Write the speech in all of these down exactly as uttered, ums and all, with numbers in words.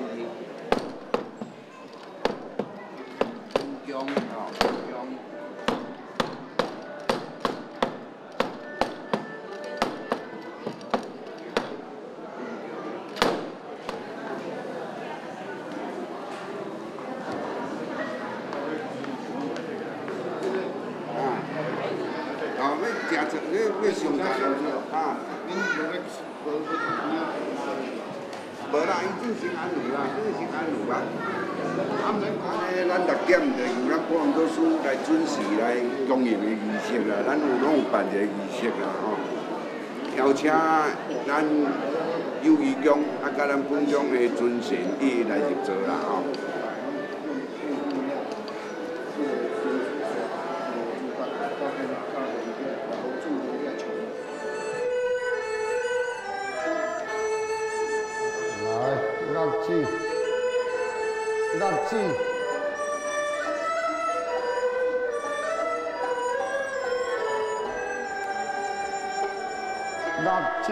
姜哦，姜。哦，要食这要要上大啊！无啦，伊正先安尼啦，正先安尼啦。安尼，咱六点就由咱保安科师来准时来公营的仪式啦，咱有拢有办一个仪式啦吼。邀请咱友谊宫啊，甲咱本宫的尊神一一来入座啦吼。 六子，六子，六子。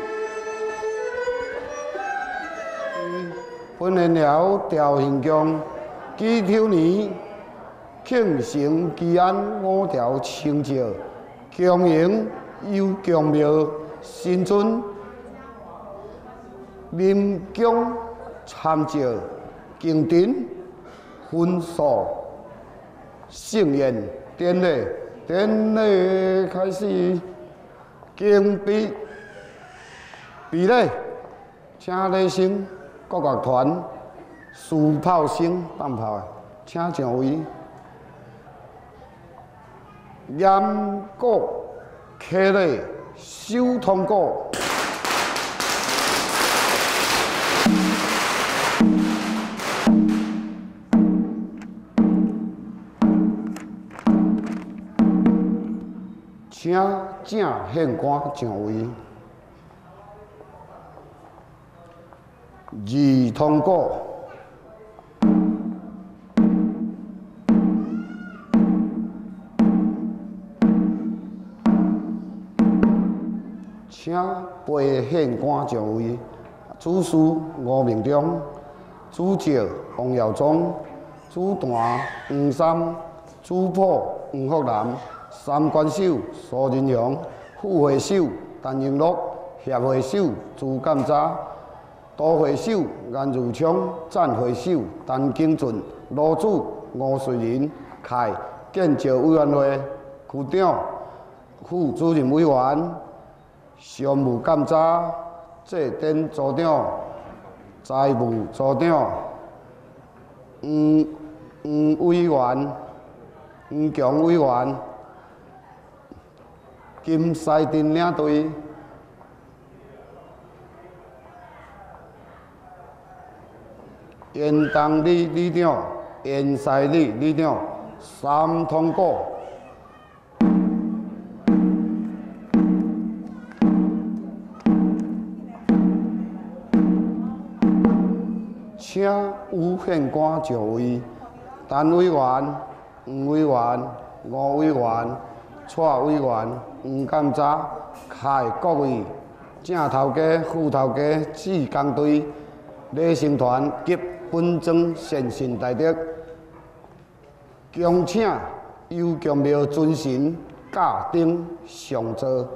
本年了调刑宫，祈求年庆成吉安五条成就，供迎有供庙新春临宫。参照经典分数盛宴典礼，典礼开始，经比比例，请礼声国乐团、输炮声放炮的，请上位。严果客礼收通过。请正宪官上位，二通过。请陪宪官上位，主事吴明忠，主召王耀宗，主坛黄三，主谱黄福南。三关手苏仁祥，副会手陈英乐，协会手朱干渣，都会手颜如昌，赞会手陈景俊，罗主吴瑞仁，凯建造委员会区长、副主任委员、常务干渣、祭典组长、财务组长、黄黄委员、黄强委员。金西镇领队，严东里里长，严西里里长，三通过。请有宪官上位，陈委员、黄委员、吴委员。蔡委员、黄干渣、凯各位正头家、副头家、志工队、礼成团及本庄先贤大德，恭请有供庙尊神驾顶上座。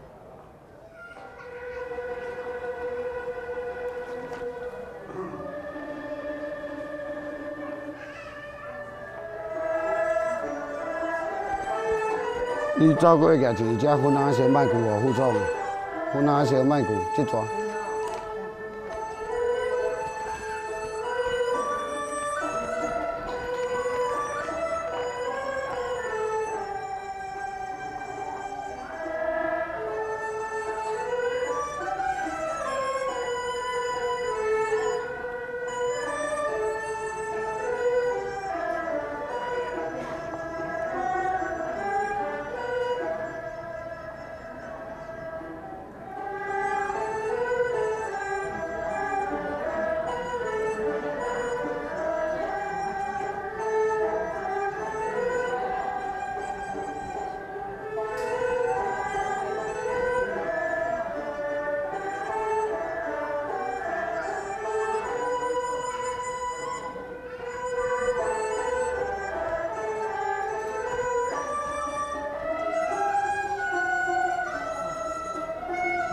你走过举一只粉红色麦克哦，副总，粉红色麦克这抓。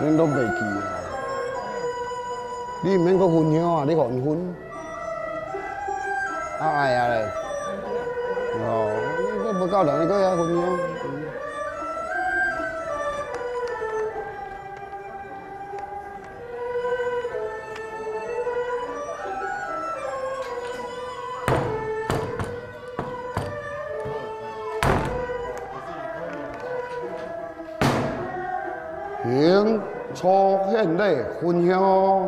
恁都袂记啊？你毋免搁分享啊，你互因分。啊哎呀咧，哦，你搁无够人，你搁遐分享。行，初献礼分享。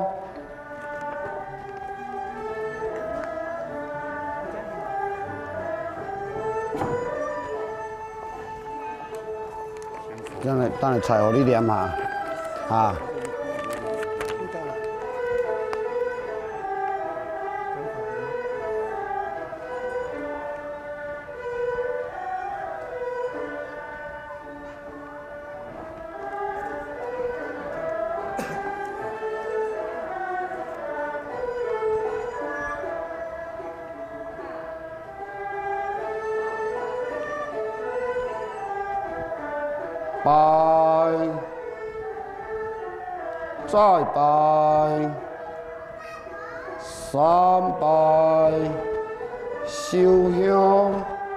等下，等下菜互你念下，啊。拜，再拜，三拜，烧香。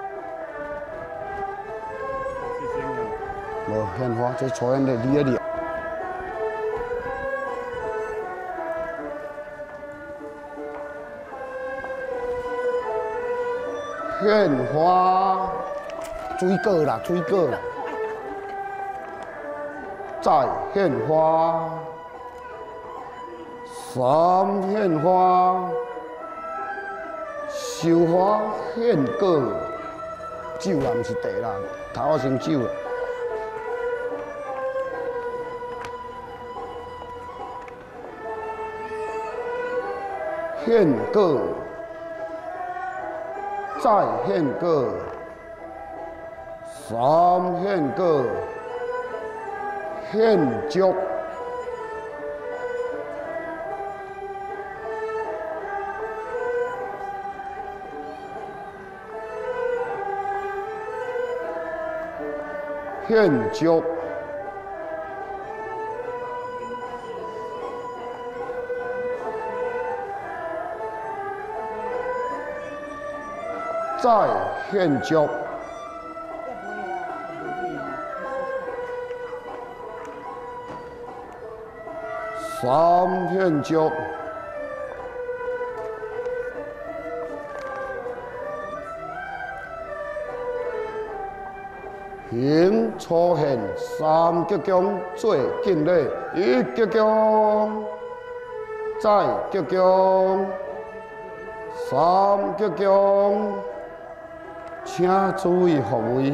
无献花，这初献礼你咧念。献花，水果啦，水果啦。再献花，三献花，烧花献果，酒啦，毋是茶啦，头仔先酒啦。献果，再献果，三献果。献祝，献祝，再献祝。三片竹，行初献三鞠躬做敬礼，一鞠躬，再鞠躬，三鞠躬，请注意服位。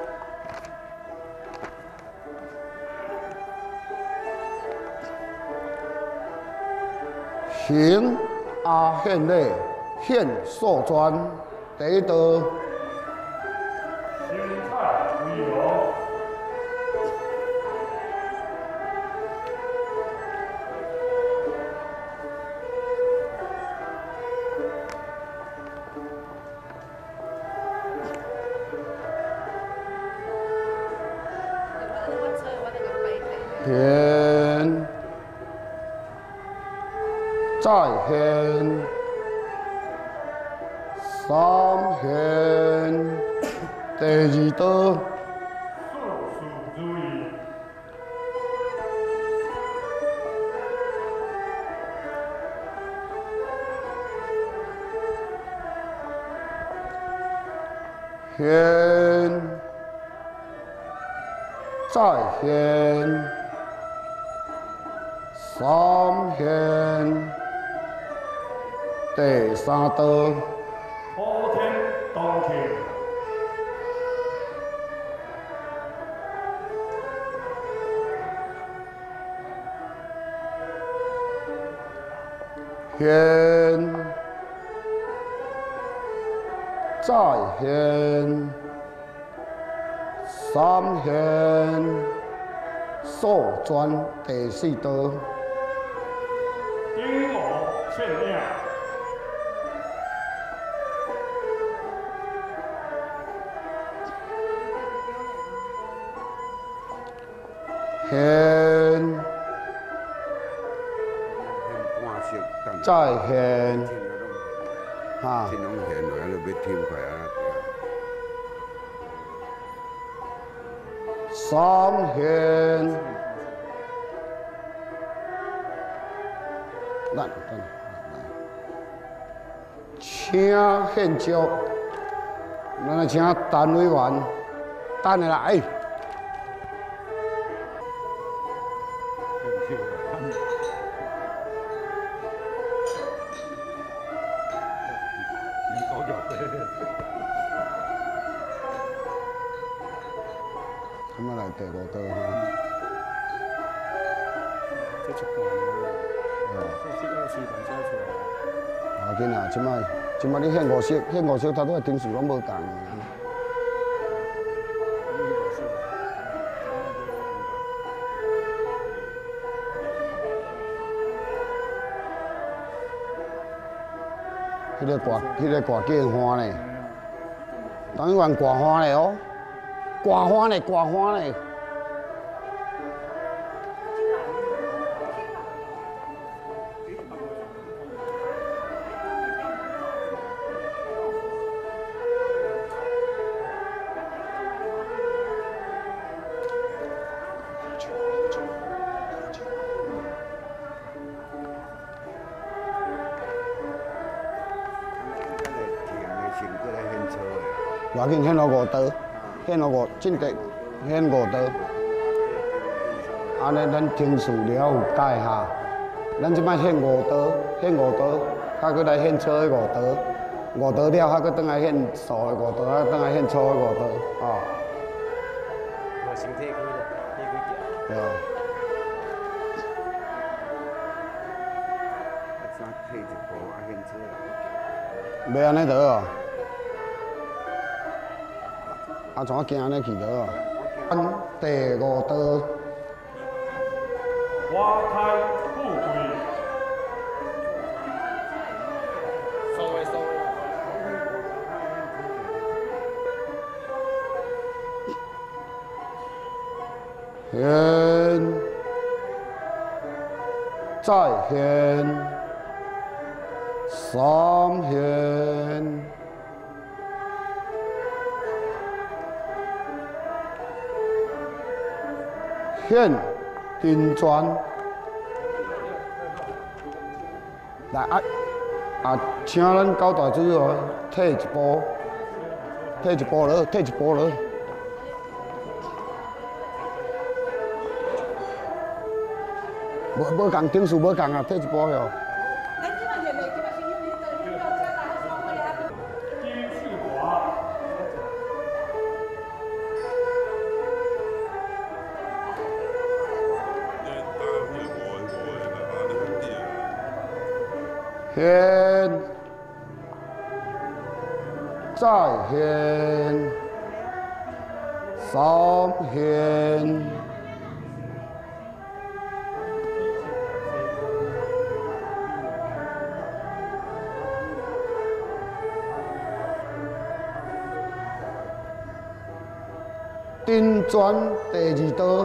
行阿献礼，献寿专，第一道。 青菜为荣。 献。再献，三献，第二道。 事事如意。 献，再献，三献。第三道， 普天同庆。 献，再献，三献，寿专第四道。 丁某献亮。 献， 再现，哈， 天拢现落，你要添快啊！ 三现，来，等，来，请献招，咱来请单委员，等下来。咁啊来第五道哈。 这一半啊，这这个时段写出来。 啊，紧啊，即摆即摆你献五色，献五色，他都个点数拢无共。迄个挂，迄个挂剑花呢？当然挂花嘞哦，挂花嘞，挂花嘞。我紧献了五刀，献了五，正得献五刀。安尼咱天数了有改哈，咱即摆献五刀，献五刀，还佫来献错的五刀，五刀了还佫倒来献素的五刀，还倒来献粗的五刀，哦。 我身体开了，体开掉。 对。 啊，啥退一步啊，献错要安尼得哦。啊，怎啊行安尼去得哦？咱第五刀。 花开富贵， 收的收的。 现，再现，三现，现金砖。来啊啊，请咱九大主哦，退一步，退一步落，退一步落。无无共顶数无共啊，退一步哟。 金翅华， 现，再现，三现。顶砖第二刀，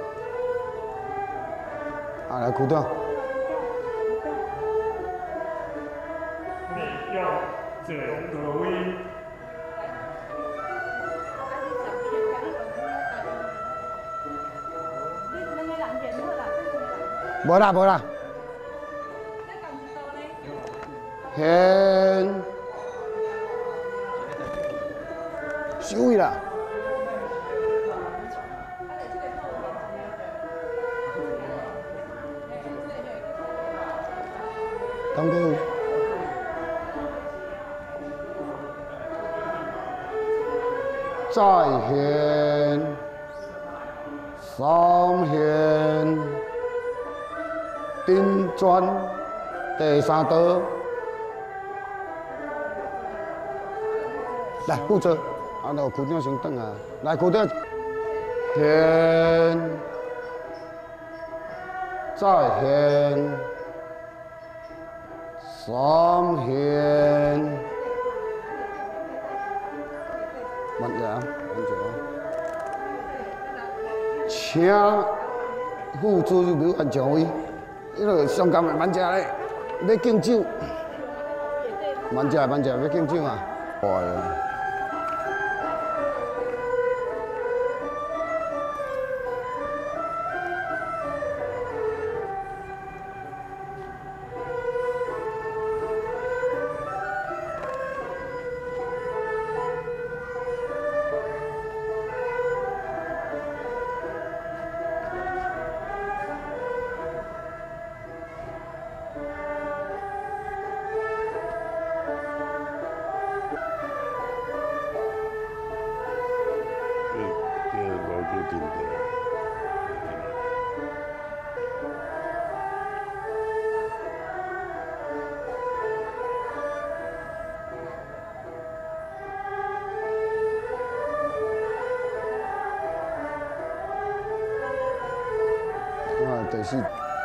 啊来，区长， 内要郑德威， 无啦无啦，现，收位啦。刚哥，再现，三现，顶砖，第三刀，来负责，啊，就区长先转啊，来区长，现，再现。三现，慢点啊，慢点啊。请副主任刘安强威，迄个上甘慢慢食咧。 要敬酒，慢食慢食，要敬酒啊！哇！啊，第四。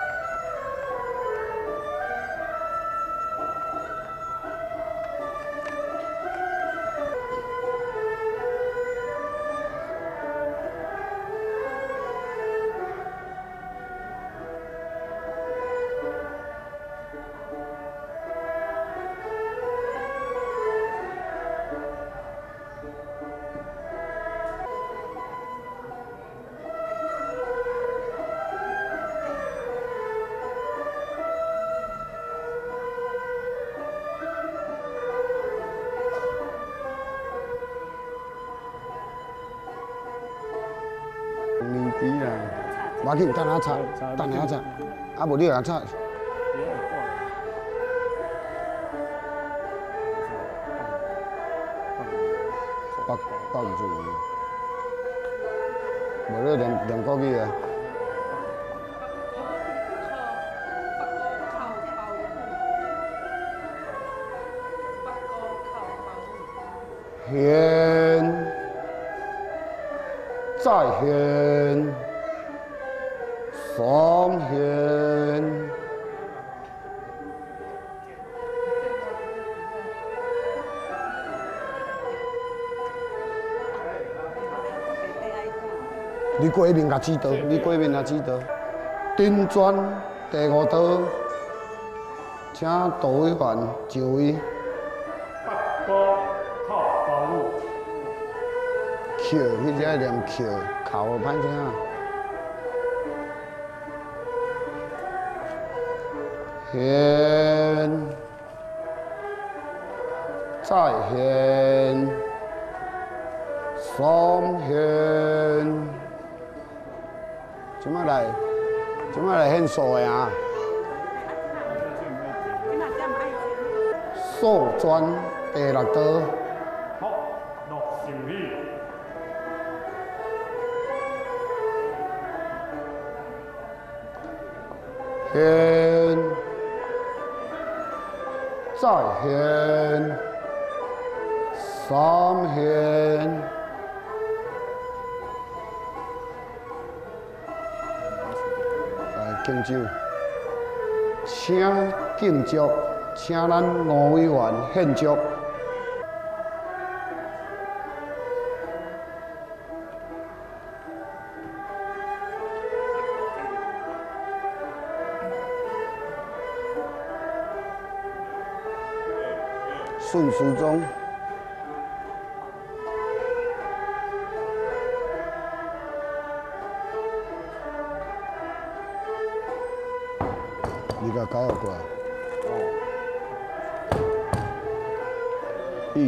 年底啦，无要紧，等下炒，等下炒，啊无你来炒。北北住，无你念念国语啊。现。再现，三现，你过一面甲指导，你过一面甲指导。顶转第五道，请导委员就位。 北高靠高路。 扣，迄只念扣，扣歹听。现，再现，三现。即摆来，即摆来现数的啊。数专第六道。 好，六受喜。 现，再现，三现，来敬酒，请敬祝，请咱吴委员献祝。顺时钟，你甲搞过来。一。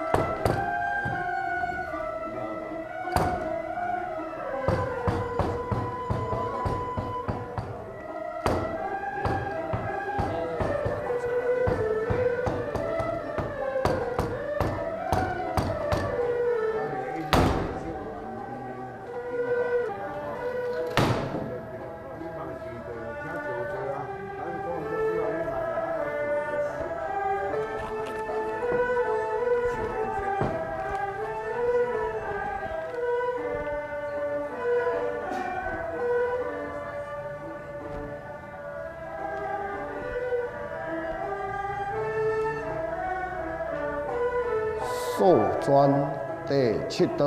数专第七道，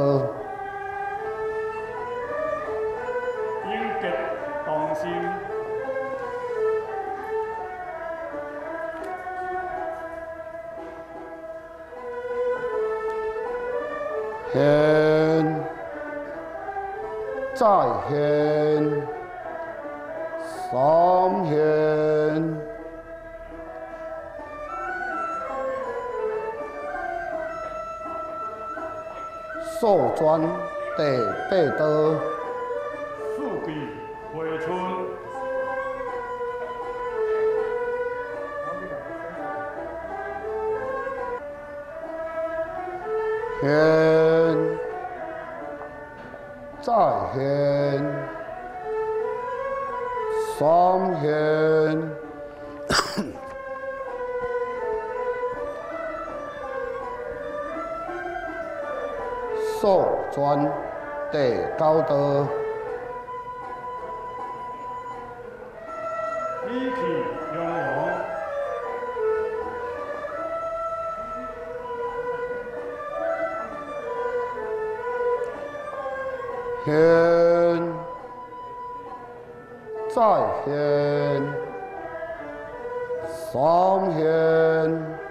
英杰同心， 现，再现，三现，寿转第八道， 四季回春， 现，再现，三现，寿转第九道， 理气洋洋， 现，再现，三现。